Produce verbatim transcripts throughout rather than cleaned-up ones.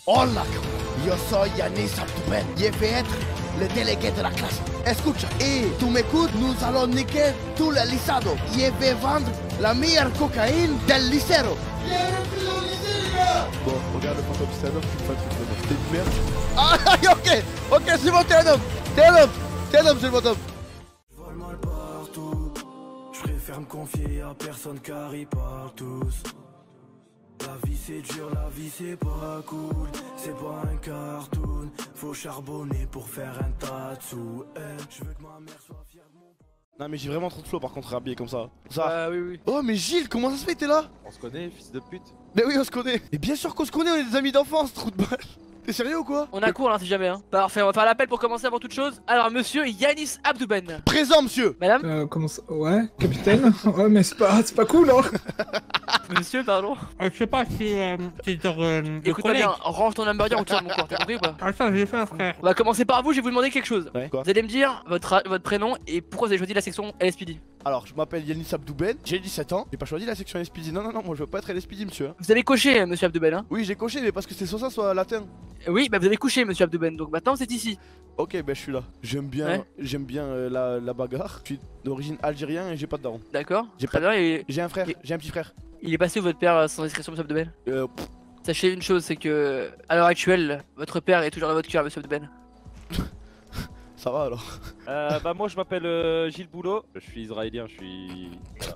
Hola, yo soy Yanis Abdouben. Je vais être le délégué de la classe. Escucha, et tu m'écoutes, nous allons niquer tout le lycado. Je vais vendre la meilleure cocaïne del liceo. Bon, regarde le fantôme, c'est un homme, tu me fais un truc de t'es une merde. Ah, ok, ok, c'est bon, t'es un homme. T'es un homme, t'es un homme, c'est le fantôme. Je vole mal partout. Je préfère me confier à personne car ils parlent tous. La vie c'est dur, la vie c'est pas cool. C'est pas un cartoon. Faut charbonner pour faire un tas de sous. Eh, je veux que ma mère soit fière de mon... Non mais j'ai vraiment trop de flow par contre habillé comme ça. Ça. Ah oui oui. Oh mais Gilles, comment ça se fait que t'es là? On se connaît, fils de pute. Mais oui on se connaît. Et bien sûr qu'on se connaît, on est des amis d'enfance, trou de balle. T'es sérieux ou quoi? On a cours là si jamais hein. Parfait, on va faire l'appel pour commencer avant toute chose. Alors monsieur Yanis Abdouben. Présent monsieur. Madame. Euh, comment ça? Ouais, capitaine. Ouais, mais c'est pas, c'est pas cool, hein. Monsieur, pardon. Euh, je sais pas si euh, c'est genre euh, le Écoute-moi collègue. bien, range ton hamburger ou tu sors de mon corps, t'as compris ou pas? Ah ça j'ai fait frère. On va commencer par vous, je vais vous demander quelque chose. Ouais, quoi? Vous allez me dire votre, votre prénom et pourquoi vous avez choisi la section L S P D. Alors je m'appelle Yanis Abdouben, j'ai dix-sept ans. J'ai pas choisi la section L S P D. Non non non, moi je veux pas être L S P D monsieur. Vous avez coché monsieur Abdouben hein? Oui j'ai coché mais parce que c'est soit ça soit latin. Oui, bah vous avez couché monsieur Abdouben, donc maintenant vous êtes ici. Ok bah je suis là. J'aime bien Ouais. j'aime bien euh, la, la bagarre. Je suis d'origine algérien et j'ai pas de daron. D'accord. J'ai Très pas- bien, et J'ai un frère, Et- j'ai un petit frère. il est passé où votre père euh, sans discrétion monsieur Abdouben? Euh, pff, Sachez une chose, c'est que à l'heure actuelle, votre père est toujours dans votre cœur monsieur Abdouben. ça va alors. Euh, bah moi je m'appelle euh, Gilles Boulot, je suis israélien, je suis... Voilà.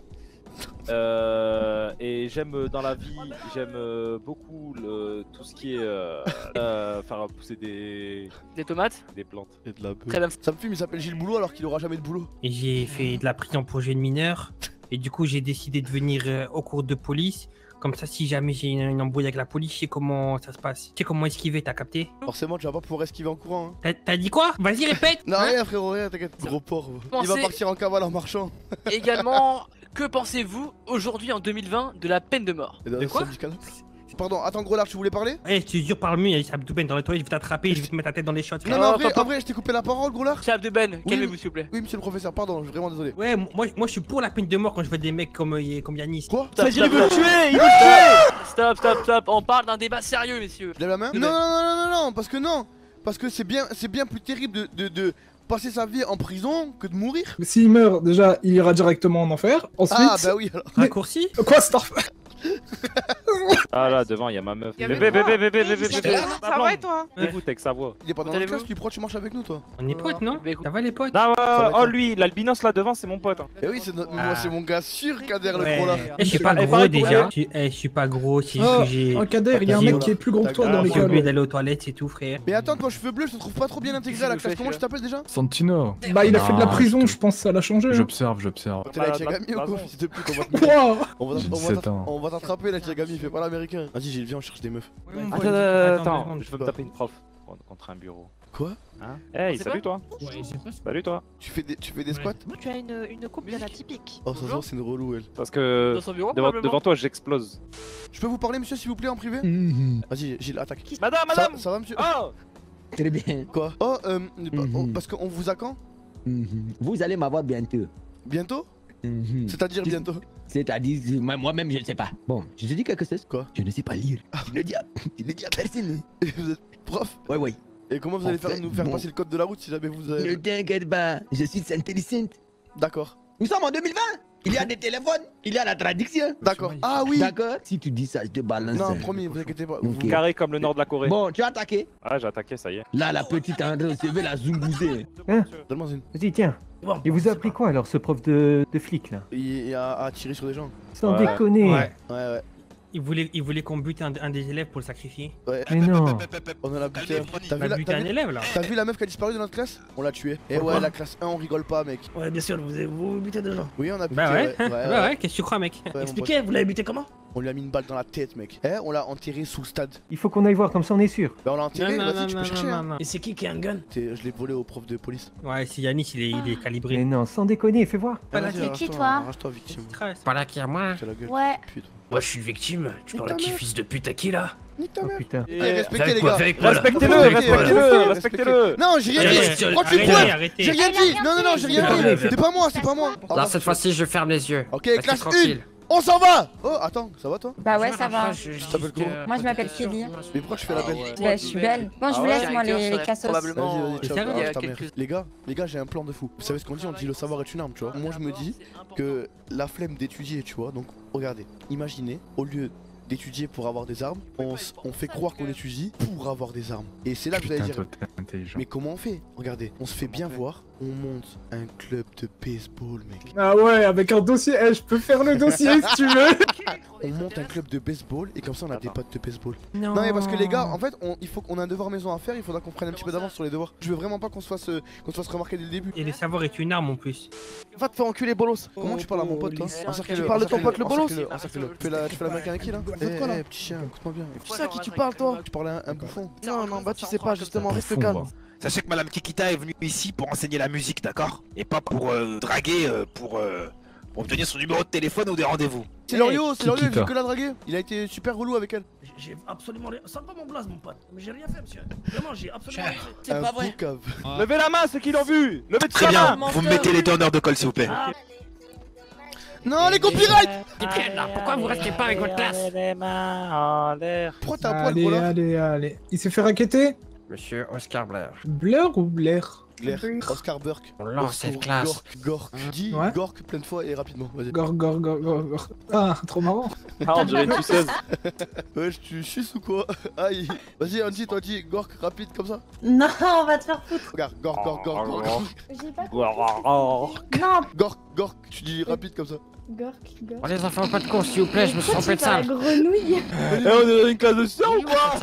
Euh, et j'aime euh, dans la vie, j'aime euh, beaucoup le, tout ce qui est euh, euh, faire pousser des, Des tomates? des plantes. Et de la beuh. Très bien. Ça me fume, il s'appelle Gilles Boulot alors qu'il aura jamais de boulot. Et j'ai fait de la prison pour jeunes mineurs. Et du coup j'ai décidé de venir euh, au cours de police. Comme ça si jamais j'ai une, une embrouille avec la police, je sais comment ça se passe. Tu sais comment esquiver, t'as capté? Forcément tu vas pas pouvoir esquiver en courant hein. T'as t'as dit quoi? Vas-y répète. Non Hein? rien frérot, rien t'inquiète. Gros porc. va. Il va Pensez- partir en cavale en marchant. Également, que pensez-vous aujourd'hui en deux mille vingt de la peine de mort? Et dans De le quoi? syndicat. Pardon, attends gros large, tu voulais parler? Eh je te jure parle mieux, Yanis Abdouben dans la toilette, je vais t'attraper, je vais te mettre ta tête dans les shots. Non frère. mais en Oh, vrai, papa. en vrai je t'ai coupé la parole gros large. Monsieur Abdouben, calmez-vous s'il vous plaît. Oui monsieur le professeur, pardon, je suis vraiment désolé. Ouais moi, moi je suis pour la peine de mort quand je vois des mecs comme, euh, comme Yanis. Quoi? Stop, C'est-à-dire, il stop, veut stop. le tuer, il veut le tuer. Stop, stop, stop, on parle d'un débat sérieux messieurs. Je lève la main? Non Levez. non non non non non, parce que non. Parce que c'est bien, c'est bien plus terrible de, de, de passer sa vie en prison que de mourir. Mais s'il meurt, déjà, il ira directement en enfer. Ensuite. Ah bah oui alors. Raccourci? Quoi, Starf? Ah là devant il y a ma meuf. Y avait Bébé quoi bébé bébé bébé Ça bébé. va et toi? Écoute avec sa voix. Il est pas dans Allez, la classe, vous. lui pourquoi tu marches avec nous toi? On est potes non? Bah, écoute. Ça va les potes? Non, va euh, être- oh lui, l'albinos là devant c'est mon pote. hein. Eh oui c'est notre- Ah. moi c'est mon gars sûr Kader le Ouais. gros là. Eh, je suis pas Eh, gros pareil pour déjà. vous. Je eh, je suis pas gros, c'est Oh, juste que j'ai. un Kader, il y a un Vas-y, mec qui est plus gros que toi Ah, dans J'ai oublié l'école. d'aller aux toilettes, c'est tout frère. Mais attends, toi cheveux bleus, je te trouve pas trop bien intégré à la Qu'est-ce classe. qu'il Comment fait, tu t'appelles déjà? Santino. Bah, il a fait de la Ah, prison, je je pense que ça l'a changé. hein. J'observe, j'observe. T'es là avec Bah, Yagami ou quoi? bah, Fils de pute, on va te- Wow. on va- J'ai on va dix-sept t'att- ans. on va t'attraper là Yagami, fais pas l'américain. Vas-y Gilles, viens on cherche des meufs. Attends, attends, attends, je veux me taper une prof contre un bureau. Quoi? Hein? Hey, sait salut pas toi. Ouais, je sais pas. Salut toi. Tu fais des, tu fais des squats? Tu as une, une coupe bien atypique. Oh ça se voit, c'est une relou elle. Parce que Dans son bureau devant, probablement. devant toi j'explose. Je peux vous parler monsieur s'il vous plaît en privé? Mhm. Vas-y Gilles, attaque. Madame, Ça, madame. ça va monsieur? Oh. Très bien. Quoi? Oh euh, bah, Mhm. oh, parce qu'on vous a quand? Mhm. Vous allez m'avoir bientôt. Bientôt? Mhm. C'est-à-dire Tu- bientôt? C'est-à-dire, moi- moi-même, je ne sais pas. Bon, je te dis quelque chose. Quoi? Je ne sais pas lire. Je le dis à, je le dis à personne. Et vous êtes prof? Ouais, ouais. Et comment vous En allez faire fait, nous faire bon. passer le code de la route si jamais vous Ne avez... t'inquiète pas, je suis intelligente. D'accord. Nous sommes en deux mille vingt. Il y a des téléphones, il y a la traduction. D'accord. Ah oui! D'accord? Si tu dis ça, je te balance. Non, promis, vous inquiétez pas. Vous- Ok. Carré comme le nord de la Corée. Bon, tu as attaqué. Ah j'ai attaqué, ça y est. Là, la petite André, je vais la zungouser. Donne-moi une. Vas-y, tiens. Il vous a appris quoi alors, ce prof de, de flic là? Il y a à tirer sur des gens. Sans Ouais. déconner. Ouais. Ouais, ouais. Il voulait, il voulait qu'on bute un, un des élèves pour le sacrifier. Ouais. Mais non. On en a buté un. T'as On vu, a la, buté t'as un vu- élève là. t'as vu la meuf qui a disparu de notre classe? On l'a tuée. Et Pourquoi ouais, la classe un, on rigole pas, mec. Ouais, bien sûr, vous, avez- vous butez des gens. Oui, on a buté. Bah ouais, ouais, bah ouais, qu'est-ce que tu crois mec? Ouais, mon Expliquez, vous l'avez buté comment? pote. On lui a mis une balle dans la tête, mec. Eh, on l'a enterré sous le stade. Il faut qu'on aille voir, comme ça on est sûr. Bah, on l'a enterré, Non, non, vas-y, non, tu peux non, chercher. non, hein. non, non. Et c'est qui qui a un gun? T'es- Je l'ai volé au prof de police. Ouais, si Yanis il est, il est calibré. Mais non, sans déconner, fais voir. Ah, là, vas-y, c'est qui, arrache-toi, toi Arrache-toi, victime. C'est pas là qui à moi. C'est la gueule. Ouais. Putain. Moi, je suis victime. Tu parles à qui, fils de pute, à qui là? Nique ta Oh mère. putain. Eh, respectez les Avec quoi, gars. avec quoi, là? Respectez-le, Respectez, respectez-le, respectez. respectez-le. Non, j'ai rien Allez, dit. arrêtez, Pourquoi tu Arrêtez, pointes? arrêtez. J'ai rien Elle a dit. rien Non, non, non, fait. j'ai rien Arrête, dit. arrête. C'est pas moi, c'est pas moi. Là, cette fois-ci, je ferme les yeux. Ok, Restez classe tranquille. On s'en va. Oh, attends, ça va toi? Bah ouais, ça va. Tu t'appelles comment? Moi je m'appelle Kelly. Mais pourquoi tu fais la belle? Bah je suis belle. Bon, je vous laisse moi les, les cassos. Vas-y, vas-y, C'est ciao, sérieux, il y a arrête ta mère. quelques- Les gars, les gars, j'ai un plan de fou. Vous savez ce qu'on dit? On dit le savoir est une arme, tu vois. Moi, je me dis que la flemme d'étudier, tu vois. Donc, regardez, imaginez, au lieu d'étudier pour avoir des armes, on, s- on fait croire qu'on étudie pour avoir des armes. Et c'est là que vous allez dire, mais comment on fait? Regardez, on se fait bien voir, on monte un club de baseball, mec. Ah ouais, avec un dossier, eh, je peux faire le dossier si tu veux. On monte un club de baseball et comme ça on a des potes de baseball. Non. Non mais parce que les gars, en fait, on, il faut qu'on a un devoir maison à faire, il faudra qu'on prenne un petit peu d'avance sur les devoirs. Je veux vraiment pas qu'on se fasse, euh, qu'on se fasse remarquer dès le début. Et le savoir est une arme en plus. Va te faire enculer, bolos. Comment tu parles à mon pote, toi? Tu parles de ton pote, le bolos? Tu fais la, tu fais l'américain avec qui là? Vous faites quoi, là? Eh, petit chien, écoute-moi bien. Tu sais à qui tu parles, toi? Tu parles à un, un bouffon. Non, non, bah tu sais pas, justement, reste calme. Sachez que Madame Kikita est venue ici pour enseigner la musique, d'accord? Et pas pour euh, draguer, euh, pour, euh, pour obtenir son numéro de téléphone ou des rendez-vous. C'est Lorio, c'est Lorio, il Kikita. veut que la draguer. Il a été super relou avec elle. J'ai absolument rien. Sors pas mon blaze, mon pote. Mais j'ai rien fait, monsieur. Vraiment, j'ai absolument rien fait. Un boucave. Levez la main ceux qui l'ont vu. Levez Très la bien, main. vous me mettez les donneurs de col, s'il vous plaît. Non, les copyrights! Des pieds là, pourquoi vous restez pas avec votre classe? Les mains en l'air. Pourquoi t'as un poil, Allez, gros là? allez, allez. Il s'est fait raqueter? Monsieur Oscar Blair. Blur ou Blair? Blair, Oscar Burke. On lance cette classe. Gork, Gork. Dis Ouais. Gork plein de fois et rapidement, vas-y. Gor, gor, gor, gor, gor. Ah, trop marrant. Ah, on dirait une tousseuse. Ouais, tu suces ou quoi? Aïe. Vas-y, Andy, toi dis Gork rapide comme ça. Non, on va te faire foutre. Regarde, Gork, Gork, Gork, Gork. J'ai pas Oh. Non, Gork, Gork, tu dis rapide comme ça. Gork, Gork. Oh, les enfants, pas de con, s'il vous plaît, je me suis trompé de la salle. grenouille. Eh, on est dans une classe de science ou quoi?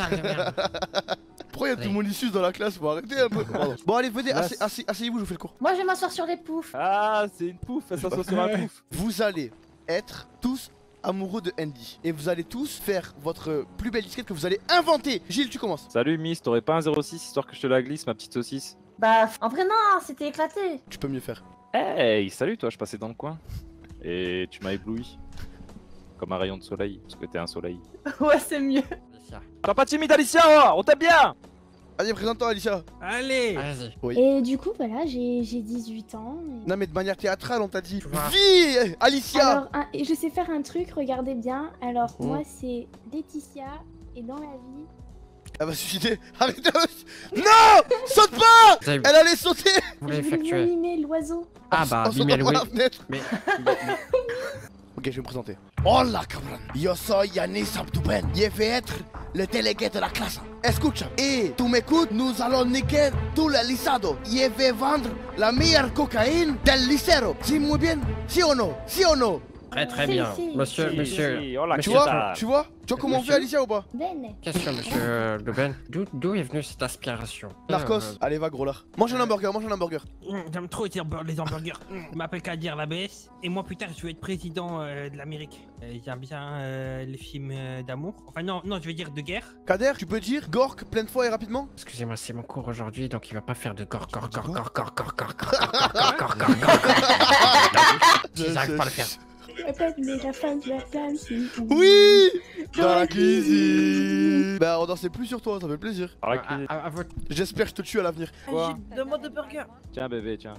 Pourquoi y'a tout le monde issus dans la classe? Faut arrêter un peu. Pardon. Bon, allez, venez, asseyez- asseyez- asseyez-vous, je vous fais le cours. Moi je vais m'asseoir sur les poufs. Ah, c'est une pouffe, elle s'assoit sur un pouffe. Vous allez être tous amoureux de Andy. Et vous allez tous faire votre plus belle disquette que vous allez inventer. Gilles, tu commences. Salut Miss, t'aurais pas un zéro six histoire que je te la glisse, ma petite saucisse? Bah, en vrai, non, c'était éclaté. Tu peux mieux faire. Hey, salut toi, je passais dans le coin. Et tu m'as ébloui. Comme un rayon de soleil, parce que t'es un soleil. Ouais, c'est mieux. Sois pas timide Alicia, oh, on t'aime bien. Allez, présente-toi, Alicia. Allez. Vas-y. Oui. Et du coup, voilà, j'ai j'ai dix-huit ans. et- Non, mais de manière théâtrale, on t'a dit. Tu vois. Vie, Alicia. Alors, un- et je sais faire un truc, regardez bien. Alors, Oh. moi, c'est Laetitia. Et dans la vie, Elle va se suicider. Arrêtez. Non, saute pas. Vous avez- Elle allait sauter. Vous je l'avez voulais effectué. mimer l'oiseau. Ah bah, En sautant Bimel, par oui. la fenêtre. Mais. Ok, je vais me présenter. Hola, cabrón. Yo soy Yanis Abdouben. Je vais être le délégué de la classe. Escucha. Et tu m'écoutes, nous allons niquer tout le lisado. Je vais vendre la meilleure cocaïne del liceo. Si muy bien? Si ou non? Si ou non? Très très Si, bien. si. Monsieur, Si, monsieur. si, oh la Tu monsieur, vois, tu vois, tu vois comment on fait Monsieur. Alicia ou pas? Ben. Question, monsieur Le Ben. D'où d'où est venue cette aspiration? Narcos. Euh, Allez, va gros là. Mange un hamburger, mange un hamburger. Mmh, J'aime trop les hamburgers. Les hamburgers. Mmh. Je m'appelle Kadir la B S. Et moi, plus tard, je veux être président euh, de l'Amérique. Euh, J'aime bien euh, les films euh, d'amour. Enfin, non, non, je veux dire de guerre. Kader, tu peux dire Gork plein de fois et rapidement? Excusez-moi, c'est mon cours aujourd'hui, donc il va pas faire de corps, corps, corps, corps, corps, corps, corps, corps, corps, corps, corps, corps, corps. J'arrive pas à le faire. Peut-être mais la femme de la femme, c'est une- Oui. Dans la cuisine. Bah, on dansait plus sur toi, ça fait plaisir. À la À, cuisine. à- à votre. J'espère que je te tue à l'avenir. Quoi? Deux mots de burger. Tiens bébé, tiens.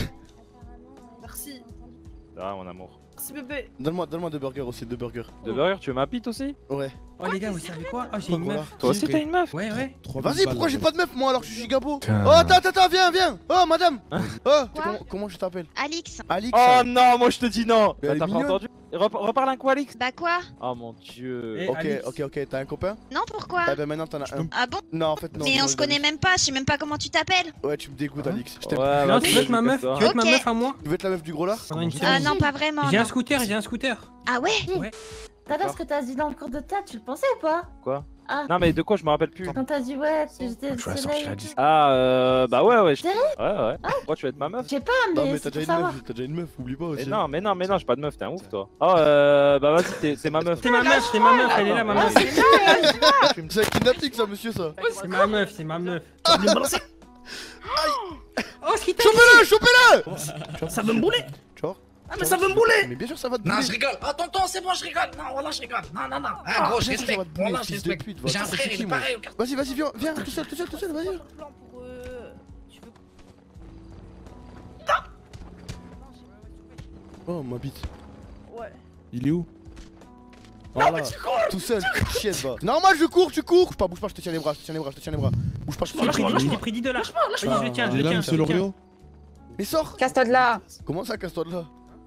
Merci. Ah mon amour. Merci bébé. Donne-moi donne-moi deux burgers aussi, deux burgers. De burger, tu veux ma bite aussi? Ouais. Oh, les gars, vous savez quoi? Oh, j'ai une Voilà. meuf. Toi aussi t'as une meuf? Ouais, ouais. Vas-y, pourquoi j'ai pas de meuf moi alors que je suis gabo? Putain. Oh, attends, attends, attends, viens, viens. Oh, madame. Oh, Quoi comment, comment je t'appelle? Alix. Alix. Oh non, moi je te dis non. Mais elle est T'as pas mignonne. entendu? Rep- reparle un coup Alix. Bah quoi? Oh mon dieu. Eh, Ok, Alix. ok, ok, t'as un copain? Non, pourquoi? Eh ben maintenant t'en as un. Ah bon? Non, en fait, non. Mais non, on se connaît Alix. même pas, je sais même pas comment tu t'appelles. Ouais, tu me dégoûtes, Alix. Je t'aime. Ouais, Non, bah, tu veux être ma meuf? Tu veux être ma Ok. meuf à moi? Tu veux être la meuf du gros là? Pendant une Ah semaine. non, pas vraiment. J'ai un non. scooter, j'ai un scooter. Ah ouais? Ouais. T'as ce que t'as dit dans le cours de théâtre, tu le pensais ou pas? Quoi? Ah. Non mais de quoi je me rappelle plus. Quand t'as dit ouais, j'étais le Je vais la soleil. sortir la et tout. disque. Ah euh, bah ouais ouais. je- Sérieux? Ouais ouais. Pourquoi tu veux être ma meuf? Je sais pas, Non, mais mais c'est t'as pour déjà une savoir. meuf, t'as déjà une meuf, oublie pas Mais aussi. non mais non mais non, j'ai pas de meuf, t'es un ouf toi. Oh euh, bah vas-y, t'es- c'est ma meuf. C'est ma meuf, c'est ma meuf, elle est là, ma meuf. C'est un kidnapping ça, monsieur, ça. C'est ma meuf, c'est ma meuf. Oh, ce qui t'a Chopez-le, chopez-le. Ça veut me bouler! Genre. Ah, mais ça veut me bouler! Mais bien sûr, ça va te Non, bouler. je rigole! Ah, tonton, c'est bon, je rigole! Non, voilà, je rigole! Non, non, non! Ah, gros, je bien sûr, ça va respecte! te bouler, Voilà, je fils de respecte! pute, va. J'ai un C'est frère, qui, il est moi pareil! Vas-y, vas-y, viens, viens, tout seul, tout seul, tout seul, vas-y. Plan pour euh... Tu veux... Oh, ma bite. Ouais. Il est où? Voilà, tout seul, chienne va. Normal, je cours, tu cours. Bouge pas, bouge pas, je te tiens les bras, je te tiens les bras, je te tiens les bras. Bouge pas, je te tiens les bras. Je t'ai pris dix dollars. Vas-y, je le tiens, je Il le est là, tiens. monsieur Loriot? Mais sors. Casse-toi de là. Comment ça, casse-toi de là?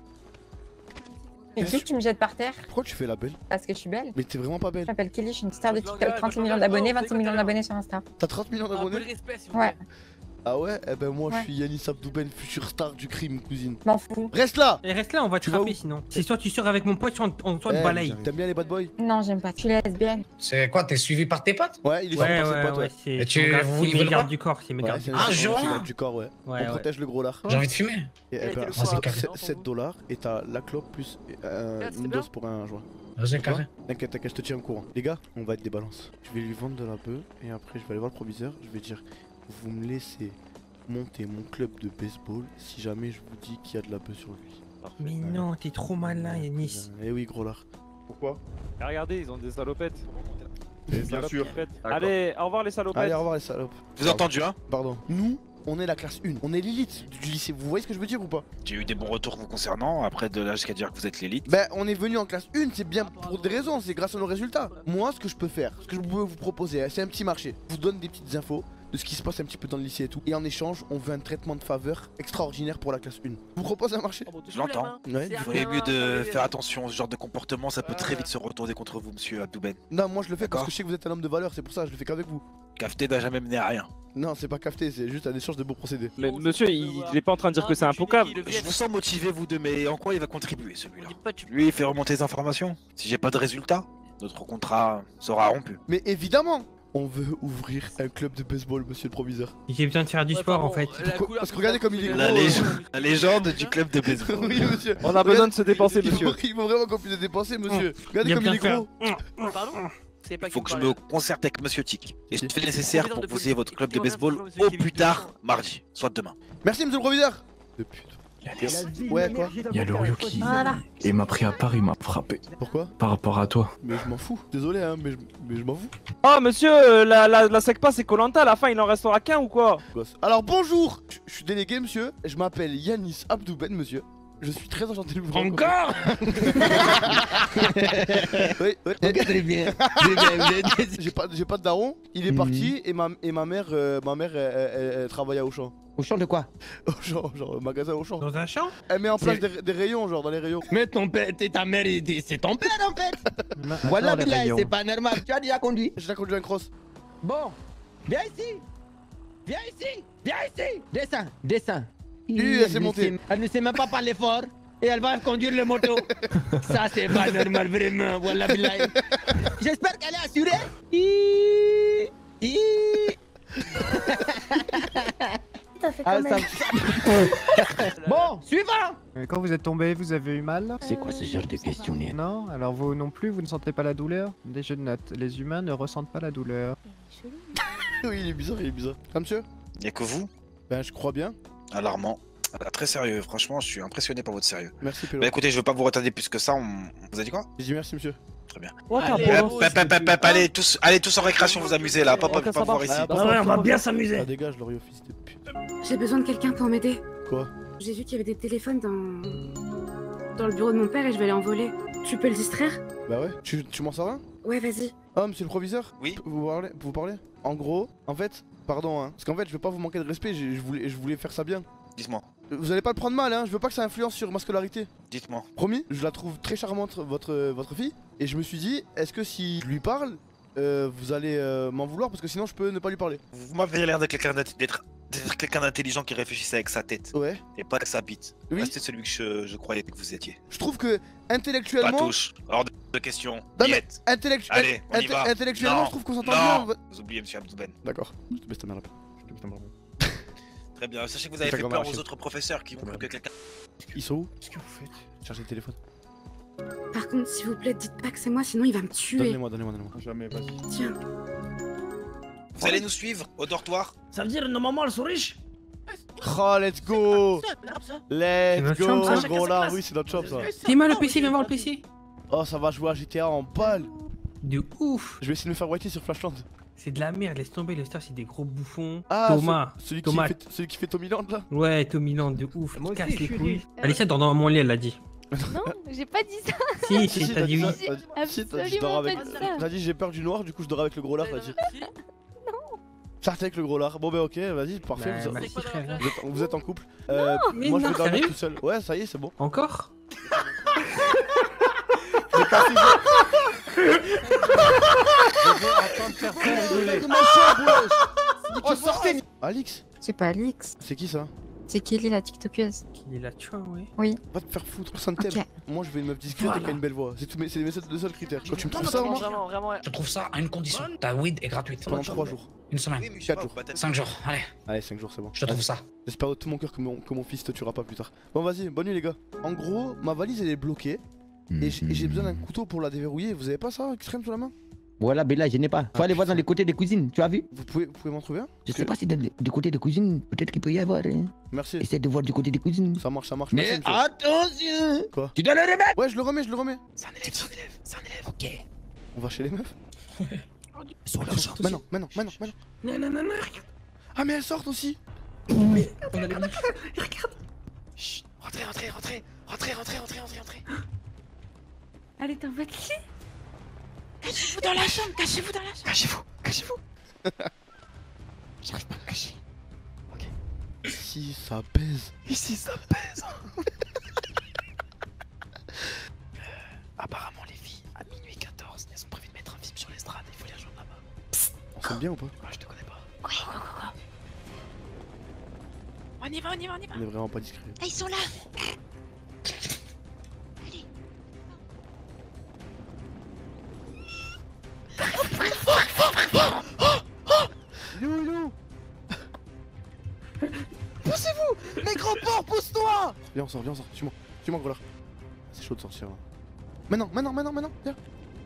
Et qui tu me jettes par terre? Pourquoi tu fais la belle? Parce que je suis belle. Mais t'es vraiment pas belle. Je m'appelle Kelly, je suis une star de TikTok, trente millions d'abonnés, vingt-six millions d'abonnés sur Insta. T'as trente millions d'abonnés? Ouais. Ah ouais? Eh ben moi Ouais. je suis Yanis Abdouben, futur star du crime, cousine. M'en fous. Reste là! Et reste là, on va te Tu vas frapper où? sinon. C'est soit tu sors avec mon pote, soit on soit on te Eh, balaye. T'aimes bien les bad boys? Non, j'aime pas. Tu es lesbienne. C'est quoi, t'es suivi par tes potes? Ouais, il est Ouais, suivi par ses ouais, potes, ouais, ouais. c'est Et c'est tu- mon garde- vous c'est livrez mes le gardes quoi? du corps, c'est mes Ouais, gardes c'est du un corps. je vois. garde du corps, ouais. Ouais, On ouais. protège le gros lard. J'ai envie de fumer. Et, eh ben, Vas-y, carré. sept dollars et t'as la clope plus euh, Ouais, c'est une bien. dose pour un joint. Vas-y, carré. T'inquiète, t'inquiète, je te tiens au courant. Les gars, on va être des balances. Je vais lui vendre de la bœuf et après je vais aller voir le proviseur. Je vais dire, vous me laissez monter mon club de baseball si jamais je vous dis qu'il y a de la bœuf sur lui. Mais non, t'es trop malin, Yanis. Eh oui, gros lard. Pourquoi? Ah, regardez, ils ont des salopettes. Bien sûr. Salopettes. Allez, au revoir les salopettes. Allez, au revoir les salopes. Vous avez entendu, hein? Pardon. Nous, on est la classe un. On est l'élite du lycée. Vous voyez ce que je veux dire ou pas? J'ai eu des bons retours vous concernant, après de là jusqu'à dire que vous êtes l'élite. Ben, on est venu en classe un, c'est bien pour des raisons, c'est grâce à nos résultats. Moi, ce que je peux faire, ce que je peux vous proposer, hein, c'est un petit marché. Je vous donne des petites infos de ce qui se passe un petit peu dans le lycée et tout. Et en échange, on veut un traitement de faveur extraordinaire pour la classe un. Je vous propose un marché? Je l'entends. Ouais. Vous feriez mieux de faire attention, ce genre de comportement, ça peut très vite se retourner contre vous, monsieur Abdouben. Non, moi je le fais parce D'accord. que je sais que vous êtes un homme de valeur, c'est pour ça, je le fais qu'avec vous. Cafeté n'a jamais mené à rien. Non, c'est pas cafeté, c'est juste un échange de beaux procédés. Mais monsieur, il, il est pas en train de dire que c'est un pocave. Je vous sens motivé, vous deux, mais en quoi il va contribuer celui-là? Lui, il fait remonter les informations. Si j'ai pas de résultat, notre contrat sera rompu. Mais évidemment, on veut ouvrir un club de baseball, monsieur le proviseur. J'ai besoin de faire du sport en fait. Pourquoi? Parce que regardez comme il est gros. La légende, la légende du club de baseball. Oui, monsieur. On a besoin de se dépenser, Il faut, monsieur. il faut vraiment qu'on puisse se dépenser, monsieur. Regardez Il a comme il est bien gros. Pardon? C'est pas Il faut qui que je me me parlait. concerte avec monsieur Tic. Et je fais le nécessaire Proviseur pour de poser police. votre club de Proviseur de baseball police, au Kelly, plus tard mardi, soit demain. Merci, monsieur le proviseur. De pute. Ouais, quoi? Il y a Loriot qui. Voilà. Il m'a pris à part, il m'a frappé. Pourquoi? Par rapport à toi. Mais je m'en fous. Désolé, hein, mais je, mais je m'en fous. Oh monsieur, euh, la, la, la secpa c'est Koh-Lanta, à la fin il en restera qu'un ou quoi? Gosse. Alors bonjour. Je je suis délégué, monsieur. Je m'appelle Yanis Abdouben, monsieur. Je suis très enchanté de vous rencontrer. Encore? Oui, oui. Ok, très bien. Très bien, vous êtes- J'ai pas, j'ai pas de daron. Il est Mhm. parti et ma, et ma mère, euh, ma mère, elle, elle- elle- elle travaille à Auchan. Au champ de quoi? Auchan, genre magasin Auchan. Dans un champ? Elle met en place C'est- des, des rayons, genre dans les rayons. Mais ton père, t'es ta mère, et t'es- c'est ton père en fait. Attends, Voilà, les Bilal, rayons. c'est pas normal. Tu as déjà conduit? J'ai déjà conduit un cross. Bon, viens ici. Viens ici. Viens ici. Descends, descends. Oui, elle s'est montée. Elle ne sait même pas parler fort. Et elle va conduire le moto. Ça, c'est pas normal, vraiment. Voilà, Bilal. J'espère qu'elle est assurée. Hi, hi. T'as fait Ah, quand ça- même. Bon, suivant. Euh, Quand vous êtes tombé, vous avez eu mal? C'est quoi ce genre de questionnaire? Non? Alors vous non plus, vous ne sentez pas la douleur? Des jeux de notes. Les humains ne ressentent pas la douleur. Oui, il est bizarre, il est bizarre. Ah, monsieur? Y'a que vous? Ben, je crois bien. Alarmant. Ah, très sérieux, franchement, je suis impressionné par votre sérieux. Merci, Pélo. Bah écoutez, je veux pas vous retarder plus que ça, on... vous a dit quoi? J'ai dit merci, monsieur. Très bien. Ouais, t'as un Allez, bon hop, hop, hop, hop, hop, allez, tous, allez tous en récréation vous amuser là, pas, pas, Ok, pas ça vous voir marche. ici. Ah, Ah ouais, on va bien s'amuser. Ah, dégage, Loriot, fils de pute. J'ai besoin de quelqu'un pour m'aider. Quoi? J'ai vu qu'il y avait des téléphones dans... dans le bureau de mon père et je vais aller en voler. Tu peux le distraire? Bah ouais. Tu, tu m'en sors un? Ouais, vas-y. Ah, monsieur le proviseur? Oui. Vous parlez, vous parlez? En gros, en fait, pardon, hein. Parce qu'en fait, je veux pas vous manquer de respect, j'ai- je voulais, je voulais faire ça bien. Dites-moi, Vous allez pas le prendre mal, hein. Je veux pas que ça influence sur ma scolarité. dites-moi. Promis, je la trouve très charmante, votre, votre fille. Et je me suis dit, est-ce que si je lui parle, euh, vous allez euh, m'en vouloir? Parce que sinon, je peux ne pas lui parler. Vous m'avez l'air d'être quelqu'un d'int- d'être d'être quelqu'un d'intelligent qui réfléchissait avec sa tête. Ouais. Et pas avec sa bite. Oui. Restez celui que je, je croyais que vous étiez. Je trouve que intellectuellement. Pas touche, hors de, de question. Non, mais Niette. intellectu- Allez, on y inte- va. intellectuellement, Non, je trouve qu'on s'entend non. bien. Vous oubliez, monsieur Abdouben. D'accord. Je te baisse ta mère là. Je te baisse ta mère là. Très bien, sachez que vous avez Ta fait grand-mère peur aux chez- autres professeurs qui montrent que quelqu'un. Ils sont où? Qu'est-ce que vous faites? Chargez le téléphone. Par contre, s'il vous plaît, dites pas que c'est moi, sinon il va me tuer. Donnez-moi, donnez-moi, donnez-moi. Jamais, vas-y. Tiens. Vous allez nous suivre au dortoir? Ça veut dire nos mamans elles sont riches? Oh, let's go! Let's notre go, chambre, ça. gros là, oui, c'est notre chambre ça. Dis-moi le P C, viens voir le P C. Oh, ça va jouer à G T A en balle. De ouf. Je vais essayer de me faire whiter sur Flashland. C'est de la merde, laisse tomber, le star c'est des gros bouffons. Ah, Thomas, ce- celui, Thomas. Qui fait, celui qui fait Tommy Land là. Ouais, Tommy Land de ouf, Moi il aussi, casse je les suis couilles. lui. Alicia dort dans mon lit, elle l'a dit. Non, j'ai pas dit ça. Si, si, t'as dit oui. ça, t'as dit- Si, t'as dit je dors avec. T'as dit j'ai peur du noir, du coup je dors avec le gros lard, t'as dit. Sortez avec le gros lard. Bon bah ok, vas-y, parfait. Bah, vous, merci, frère. vous êtes, vous êtes en couple. Euh, mais moi je non, vais dormir sérieux tout seul. Ouais, ça y est, c'est bon. Encore? Oh, sortez. Alix? C'est pas Alix. C'est qui ça? C'est Kelly la TikTokeuse. Kelly la tu vois, oui. Oui. Va te faire foutre, personne t'aime. Ok. Moi je veux une meuf discrète et qui a une belle voix. C'est tous mes, c'est mes seuls- deux seuls critères. Toi tu me trouves ça Vraiment, moi vraiment, vraiment. Je trouve ça à une condition. Ta weed est gratuite. Pendant trois jours. Une semaine. quatre jours. cinq jours. Allez. Allez, cinq jours c'est bon. Je te trouve ça. J'espère de tout mon cœur que mon, que mon fils te tuera pas plus tard. Bon vas-y, bonne nuit les gars. En gros, ma valise elle est bloquée. Et j'ai et j'ai besoin d'un couteau pour la déverrouiller. Vous avez pas ça, extrême sous la main? Voilà, Bella, je n'ai pas. Faut aller voir dans les côtés des cuisines, tu as vu? Vous pouvez, vous pouvez m'en trouver un? Je sais pas si dans les- du côté des cuisines, peut-être qu'il peut y avoir. Hein. Merci. Essaie de voir du côté des cuisines. Ça marche, ça marche. Mais Merci, monsieur. attention! Quoi? Tu dois le remettre! Ouais, je le remets, je le remets. C'est un élève, c'est un élève, c'est un élève. Ok. On va chez les meufs? Sur leur sorte. Maintenant, maintenant, maintenant, maintenant. Non, non, non, non, regarde. Ah mais elles sortent aussi. Mais on a les meufs. Regarde. Chut. Rentrez, rentrez, rentrez. Rentrez, rentrez, rentrez, rentrez, rentrez. Allez, t'en vas qui? Cachez-vous dans la chambre, cachez-vous dans la chambre. Cachez-vous, cachez-vous. J'arrive pas à me cacher. Si ça pèse. Ici ça pèse. euh, apparemment les filles, à minuit quatorze, elles ont prévu de mettre un film sur l'estrade, il faut les rejoindre là-bas. On s'aime bien ou pas? Ouais, je te connais pas. Oui, go, go, go. On y va, on y va, on y va. On est vraiment pas discret. Ah, ils sont là. Loulou. Poussez-vous! Les grands porcs, pousse-toi! Viens, on sort, viens, on sort. Suis-moi, suis-moi, gros lard. C'est chaud de sortir. Hein. Maintenant, maintenant, maintenant, maintenant, viens.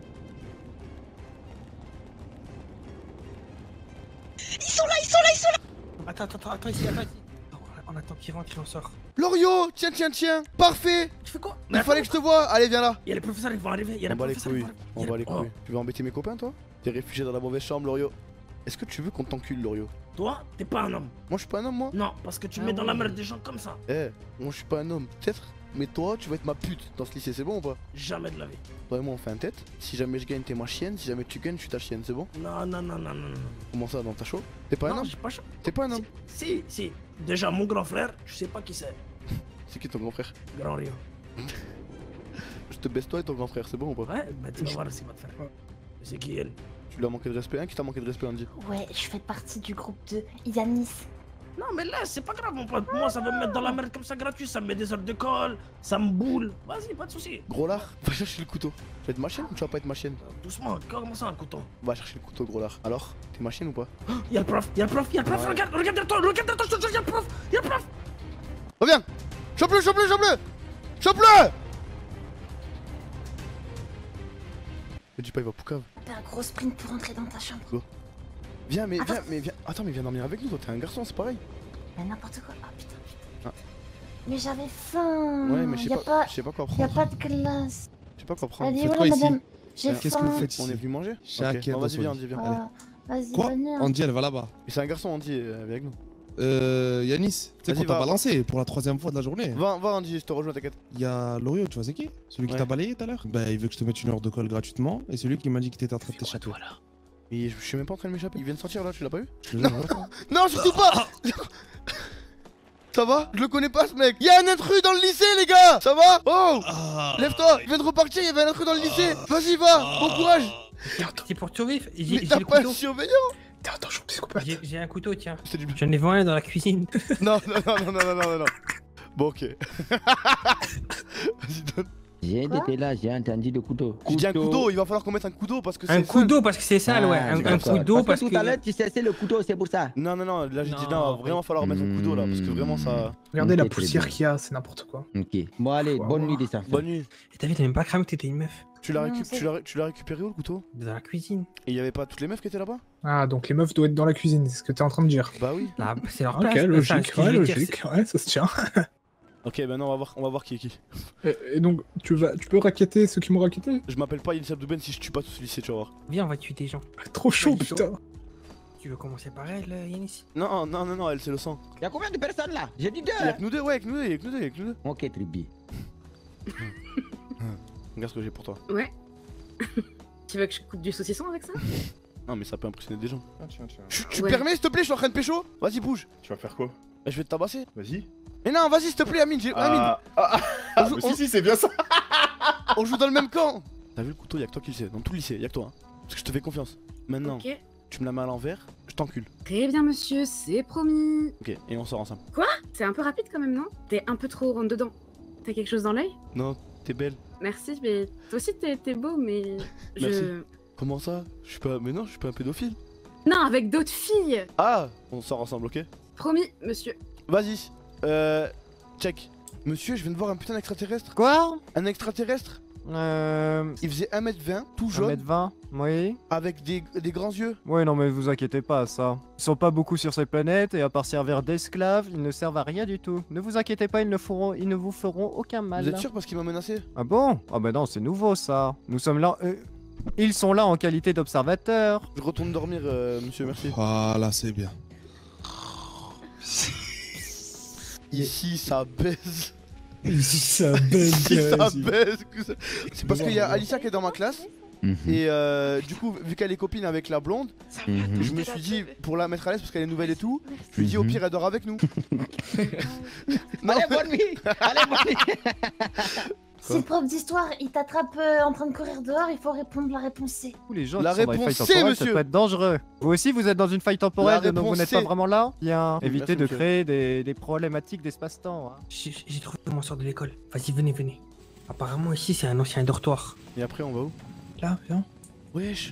Ils sont là, ils sont là, ils sont là. Attends, attends, attends, attends, ici, attends, ici. On attend qu'il rentre et on sort. Loriot, tiens, tiens, tiens. Parfait. Tu fais quoi? Il fallait que je te voie. Allez, viens là. Il y a les professeurs, ils vont arriver. Il y a On les bat les professeurs, couilles. ils vont arriver. On Il y a- bat les Oh. couilles. Tu veux embêter mes copains, toi? T'es réfugié dans la mauvaise chambre, Loriot. Est-ce que tu veux qu'on t'encule, Loriot? Toi, t'es pas un homme. Moi, je suis pas un homme, moi. Non, parce que tu Ah mets dans la ouais. merde des gens comme ça. Eh, moi, je suis pas un homme. Peut-être. Mais toi, tu vas être ma pute dans ce lycée, c'est bon ou pas? Jamais de la vie. Toi et moi, on fait un tête. Si jamais je gagne, t'es ma chienne. Si jamais tu gagnes, je suis ta chienne, c'est bon? Non, non, non, non, non, non. Comment ça, dans ta chaud? T'es pas un Non, homme? j'ai pas chaud. T'es pas un homme? Si, si. Déjà, mon grand frère, je sais pas qui c'est. C'est qui ton grand frère? Grand Rio. Je te baisse toi et ton grand frère, c'est bon ou pas? Ouais, bah tu vas voir ce qu'il va te faire. C'est qui elle? Tu lui as manqué de respect? Un qui t'a manqué de respect, Andy? Ouais, je fais partie du groupe de Yanis. Non, mais là, c'est pas grave, mon pote. Moi, ça va me mettre dans la merde comme ça gratuit. Ça me met des heures de colle, ça me boule. Vas-y, pas de soucis. Gros lard, va chercher le couteau. Tu vas être ma chienne ou tu vas pas être ma chienne? Doucement, comment ça, un couteau? Va chercher le couteau, gros lard. Alors, t'es ma chienne ou pas? Y'a le prof, y'a le prof, y'a le prof, Ouais. regarde, regarde derrière toi, regarde derrière toi, je te jure, y'a le prof, y'a le prof. Reviens! Chope-le, chope-le, chope-le! Chope-le! Me dis pas, il va poucave. Fais un gros sprint pour entrer dans ta chambre. Go. Viens, mais Attends. viens, mais viens. Attends, mais viens dormir avec nous, toi, t'es un garçon, c'est pareil. Mais n'importe quoi. Ah putain, putain. Ah. Mais j'avais faim. Ouais, mais je sais y a pas, pas, je sais pas quoi y a prendre. pas de glace. Je sais pas quoi prendre. Allez, Faites voilà, quoi ici madame. J'ai Qu'est-ce faim. que vous faites ici? On est venu manger? Chacun Ok, bon, dans vas-y, son viens, lit. Andy, viens. Ah, Vas-y, Quoi? venez. hein. Andy, elle va là-bas. Mais c'est un garçon, Andy, euh, viens avec nous. Euh, Yanis, tu sais Vas-y, qu'on t'a va. balancé pour la troisième fois de la journée. Va, va, Andy, je te rejoins, t'inquiète. Il y a Loriot, tu vois c'est qui? Celui qui Ouais. t'a balayé tout à l'heure? Bah, il veut que je te mette une heure de colle gratuitement. Et celui qui m'a dit que t'étais en train de t'échapper. Mais je je suis même pas en train de m'échapper. Il vient de sortir là, tu l'as pas vu? Je te Non, jure, ouais. non, surtout pas! Ça va? Je le connais pas ce mec. Y'a un intrus dans le lycée, les gars! Ça va? Oh! Lève-toi! Il vient de repartir, il y avait un intrus dans le lycée! Vas-y, va! Bon courage! C'est pour te survivre. Mais J'ai j'ai t'as le pas un couteau. surveillant! T'es un dangereux psychopathe. J'ai j'ai un couteau, tiens. C'est du J'en ai vendu un dans la cuisine. Non, non, non, non, non, non, non, non. Bon, ok. Vas-y, donne. J'ai été là, j'ai entendu le couteau. J'ai dit un coup d'eau, il va falloir qu'on mette un coup d'eau parce que c'est. Un coup d'eau parce que c'est sale, ouais. Ah, Un, c'est un comme coup ça. d'eau Parce parce que que. tout à l'heure, tu cherchais le couteau, c'est pour ça. Non, non, non, là j'ai dit Non, non, il va vraiment falloir mettre un coup d'eau là parce que vraiment ça. Regardez la Ok, très poussière bien. qu'il y a, c'est n'importe quoi. Ok. Bon, allez, Wow. bonne nuit, des enfants. Bonne nuit. Et t'as vu, t'as même pas cramé que t'étais une meuf. Tu l'as Non, récup- c'est- tu l'as ré- tu l'as récupéré où le couteau? Dans la cuisine. Et il y avait pas toutes les meufs qui étaient là-bas? Ah, donc les meufs doivent être dans la cuisine, c'est ce que t'es en train de dire. Bah oui. Là, c'est leur Ok, place. logique, Enfin, ce que ouais, je veux dire, logique, ouais, ça se tient. Ok, maintenant on va voir, on va voir qui est qui. Et, et donc, tu vas, tu peux raqueter ceux qui m'ont raquetté? Je m'appelle pas Yanis Abdouben si je tue pas tout ce lycée, tu vas voir. c'est- Viens, on va tuer des gens. Trop chaud, Ouais, chaud. putain. Tu veux commencer par elle, euh, Yanis? Non, non, non, non, elle c'est le sang. Y'a combien de personnes là? J'ai dit deux. Y'a que nous deux, ouais, y'a que nous deux, y'a que nous deux, y'a que nous deux. Ok, tribu. Regarde ce que j'ai pour toi. Ouais. Tu veux que je coupe du saucisson avec ça? Non mais ça peut impressionner des gens. Ah, tiens, tiens. Tu, tu Ouais. permets s'il te plaît, je suis en train de pécho. Vas-y bouge. Tu vas faire quoi? Bah, je vais te tabasser. Vas-y. Mais non, vas-y s'il te plaît Amine, j'ai... Ah, Amine. ah, ah, On joue- mais on- si, si, c'est bien ça. On joue dans le même camp. T'as vu le couteau, y'a que toi qui le sais. Dans tout le lycée, y'a que toi. Hein. Parce que je te fais confiance. Maintenant, Ok. tu me la mets à l'envers, je t'encule. Très bien, monsieur, c'est promis. Ok, et on sort ensemble. Quoi? C'est un peu rapide quand même, non? T'es un peu trop rentre dedans. T'as quelque chose dans l'œil? Non, t'es belle. Merci, mais toi aussi t'es t'es beau, mais Merci. je. Comment ça? Je suis pas... Mais non, je suis pas un pédophile. Non, avec d'autres filles. Ah, on sort ensemble, ok? Promis, monsieur. Vas-y. Euh... Check. Monsieur, je viens de voir un putain d'extraterrestre. Quoi? Un extraterrestre? Euh... Il faisait un mètre vingt, tout un jaune, mètre vingt, oui. avec des, des grands yeux. Ouais, non, mais vous inquiétez pas, ça. Ils sont pas beaucoup sur ces planètes, et à part servir d'esclaves, ils ne servent à rien du tout. Ne vous inquiétez pas, ils ne, feront... ils ne vous feront aucun mal. Vous êtes sûr parce qu'il m'a menacé? Ah bon? Ah bah non, c'est nouveau, ça. Nous sommes là... euh, Ils sont là en qualité d'observateurs. Je retourne dormir, euh, monsieur, merci. Voilà, c'est bien. Ici, ça baise. Ici, ça baise. Ici, ça vas-y. baise. cousin. C'est parce qu'il y a Alicia qui est dans ma classe. Mhm. Et euh, du coup, vu qu'elle est copine avec la blonde, Mhm. je me suis dit, pour la mettre à l'aise parce qu'elle est nouvelle et tout, je lui ai dit au Mhm. pire, elle dort avec nous. Non, Allez, bonne nuit. Allez, bonne nuit. Si le prof d'histoire il t'attrape euh, en train de courir dehors, il faut répondre la réponse C. Tous les gens La qui sont dans les réponse failles C, temporelles, monsieur. ça peut être dangereux. Vous aussi, vous êtes dans une faille temporelle, La donc vous réponse n'êtes C. pas vraiment là. Bien, Merci, évitez de monsieur. créer des, des problématiques d'espace-temps. hein. J'ai j'ai trouvé comment on sort de l'école. Vas-y, venez, venez. Apparemment, ici, c'est un ancien dortoir. Et après, on va où? Là, viens. Wesh.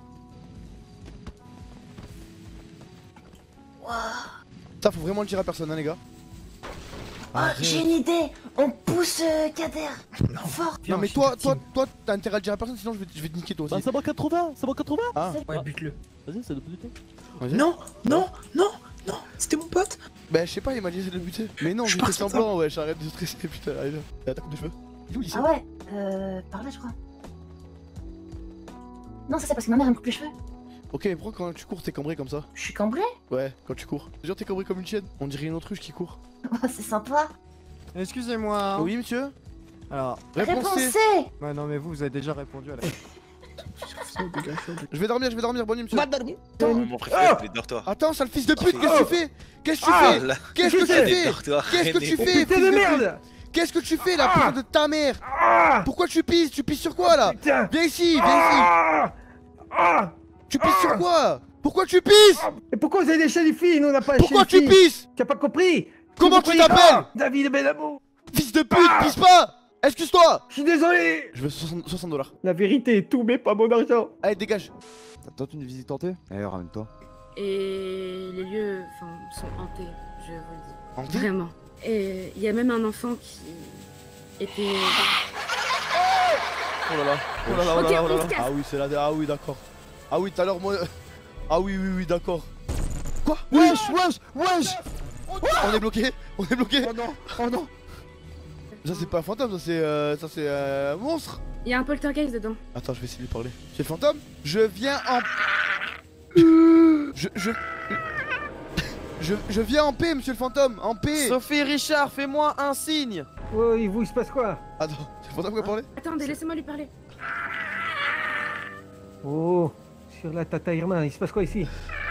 Ça, faut vraiment le dire à personne, hein, les gars. Ah, j'ai une idée. On pousse euh, Kader. Fort. Non, mais toi, toi, toi, t'as intérêt à le dire à personne, sinon je vais, je vais te niquer toi aussi. Bah, c'est moi quatre-vingts, c'est moi quatre-vingts. Ah, Ouais, bute-le. Vas-y, c'est de buter. vas-y. Non, non, non, non, c'était mon pote. Bah, je sais pas, il m'a dit c'est de le buter. Mais non, Je je fais pense pas semblant, ouais, j'arrête de stresser, putain. Allez, là. T'as ta coupe de cheveux? Il est où, ici? Ah ouais. Euh, par là, je crois. Non, ça c'est parce que ma mère elle me coupe les cheveux. Ok, mais pourquoi quand tu cours, t'es cambré comme ça? Je suis cambrée. Ouais, quand tu cours. Genre, t'es cambré comme une chienne. On dirait une autruche qui court. Oh, c'est sympa. Excusez-moi. Oui, monsieur? Alors, Réponse Réponse C. C. ouais, non, mais vous, vous avez déjà répondu à la. Je vais dormir, je vais dormir, bonne nuit, monsieur. Va dormir. Mon préféré, c'est les dortoirs. Attends, sale fils de pute, qu'est-ce que tu fais? Qu'est-ce que tu Ah, fais? là. Qu'est-ce que tu Les fais? dortoirs Qu'est-ce que tu René. fais, Putain fils de pute? merde. Qu'est-ce que tu fais là, putain de ta mère? Ah, Pourquoi tu pisses? Tu pisses sur quoi là? putain. Viens ici, viens ici. Ah, ah. Tu pisses sur quoi? Pourquoi tu pisses? Et pourquoi vous avez des chiens des filles? Nous on n'a pas de Pourquoi chiens tu des filles. pisses? Tu as pas compris? Comment tu t'appelles? David Benamou. Fils de pute, pisse pas! Excuse-toi! Je suis désolé. Je veux soixante dollars. La vérité est tout, mais pas mon argent. Allez, dégage. Ça te tente une visite tentée? Eh, ramène-toi. Et les lieux enfin, sont hantés, je vous le dis. Hantés? Vraiment. Et il y a même un enfant qui était. Oh là là, oh là là, oh là Ok, là, oh là on là. se casse. Ah oui, c'est là, ah oui, d'accord. Ah oui, tout à l'heure, moi. Ah oui, oui, oui, d'accord. Quoi? Wesh, wesh, wesh! On est bloqué, on est bloqué. Oh non, oh non. Ça, c'est pas un fantôme, ça, c'est euh, ça, c'est euh, un monstre. Il y a un poltergeist dedans. Attends, je vais essayer de lui parler. C'est le fantôme? Je viens en. Je. Je. Je, je viens en paix, monsieur le fantôme, en paix. Sophie Richard, fais-moi un signe. Oui, vous, il se passe quoi? Attends, c'est le fantôme qui a parlé? Attendez, laissez-moi lui parler. Oh, sur la tata Irma, il se passe quoi ici?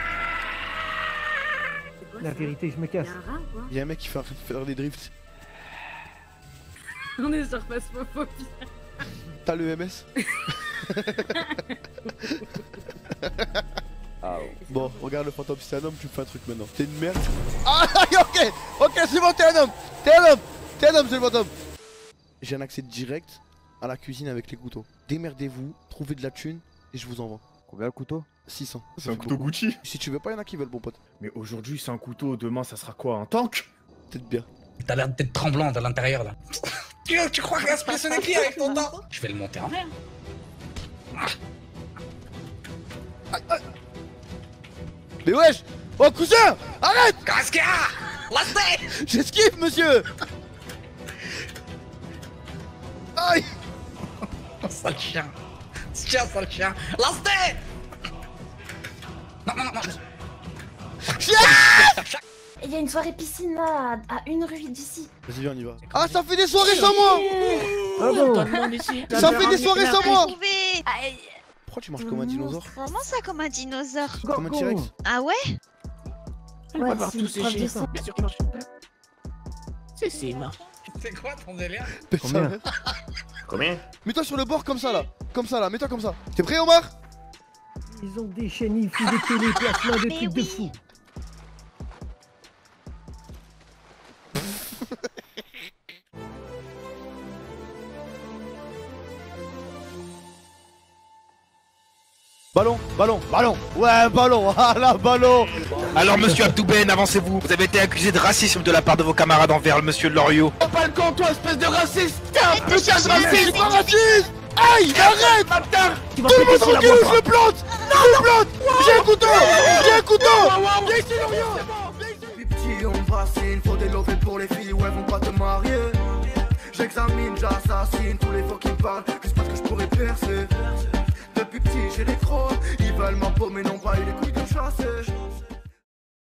C'est quoi, La ça? Ah. vérité, je me Il y a casse. un rat ou quoi? Il y a un mec qui fait faire des drifts. On est sur Phasmophobie. T'as le M S? Ah ouais. Bon, regarde le fantôme, si t'es un homme, tu me fais un truc maintenant. T'es une merde. Ah, ok, ok, c'est bon, t'es un homme, t'es un homme, t'es un homme, c'est le fantôme. J'ai un accès direct à la cuisine avec les couteaux. Démerdez-vous, trouvez de la thune et je vous envoie. Combien le couteau? six cents. C'est un couteau Gucci. Si tu veux pas, y'en a qui veulent, bon pote. Mais aujourd'hui, c'est un couteau. Demain, ça sera quoi? Un tank? Peut-être bien. T'as l'air d'être tremblant à l'intérieur là. tu, tu crois qu'elle a se presser des pieds avec ton temps? Je vais le monter en l'air. Mais wesh! Oh cousin! Arrête! Qu'est-ce qu'il y a? Lâchez! J'esquive, monsieur! Aïe! Sale chien! Tiens, sale chien! Lâchez! Non, non, non, non! Et il y a une soirée piscine là, à, à une rue d'ici. Vas-y, viens, on y va. Ah, ça fait des soirées sans moi. Ah bon? Ça fait des soirées sans moi. Aïe. Pourquoi tu marches comme un dinosaure? Comment ça, comme un dinosaure? Comme un T-Rex. Ah ouais? On va voir tous ces chiens. Bien sûr que marche. C'est c'est marche. C'est quoi ton délire? Combien? Combien? Mets-toi sur le bord comme ça là. Comme ça là, mets-toi comme ça. T'es prêt, Omar? Ils ont des chaînes, ils font des téléplacements de trucs de fou. Ballon, ballon, ballon. Ouais, ballon. Ah là, ballon. Alors, monsieur Abdouben, avancez-vous. Vous avez été accusé de racisme de la part de vos camarades envers le monsieur Loriot. Oh, pas le con, toi, espèce de raciste. T'es un putain de raciste. Pas raciste. Aïe, arrête. Tout le monde recule, je le plante. Je le plante. J'ai un couteau. J'ai un couteau. Viens ici, Loriot. Depuis petit, on me vaccine. Faut des lovés pour les filles, ouais, vont pas te marier. J'examine, j'assassine tous les faux qui me parlent. Juste parce que je pourrais percer. Depuis petit, j'ai les crocs. Ils veulent ma peau, mais n'ont pas eu les couilles de chasser.